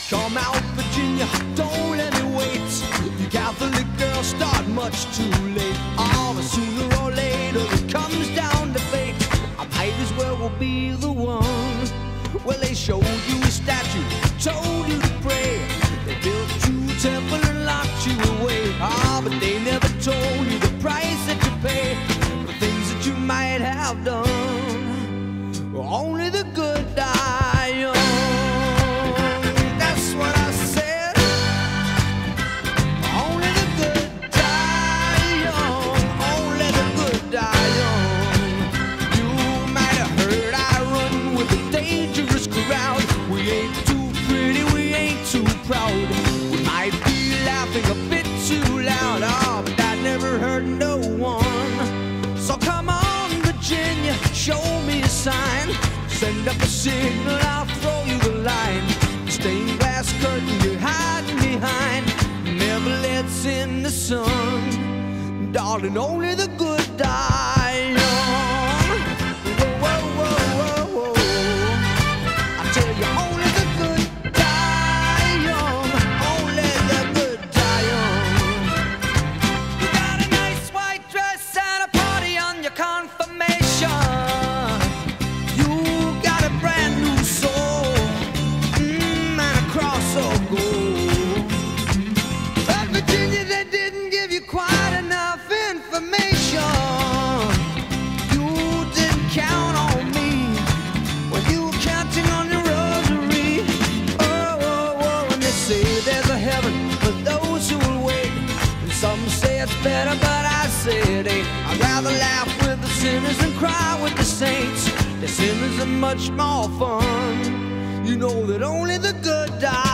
Come out, Virginia, don't let me wait. You Catholic girls start much too late. Oh, but sooner or later it comes down to fate. I might as well be the one. Well, they showed you a statue, told you to pray. They built you a temple and locked you away. Ah, but they never told you the price that you pay for things that you might have done. Only the good die young. That's what I said. Only the good die young. Only the good die young. You might have heard I run with a dangerous crowd. We ain't too pretty, we ain't too proud. We might be laughing a bit too loud. Oh, but that never hurt no one. So come on, Virginia, show me a sign. Send up a signal, I'll throw you the line. The stained glass curtain you're hiding behind never lets in the sun. Darling, only the good die young. Whoa, whoa, whoa, whoa, whoa. I tell you, only the good die young. Only the good die young. You got a nice white dress and a party on your confirmation. Better, but I say it ain't. I'd rather laugh with the sinners than cry with the saints. The sinners are much more fun. You know that only the good die.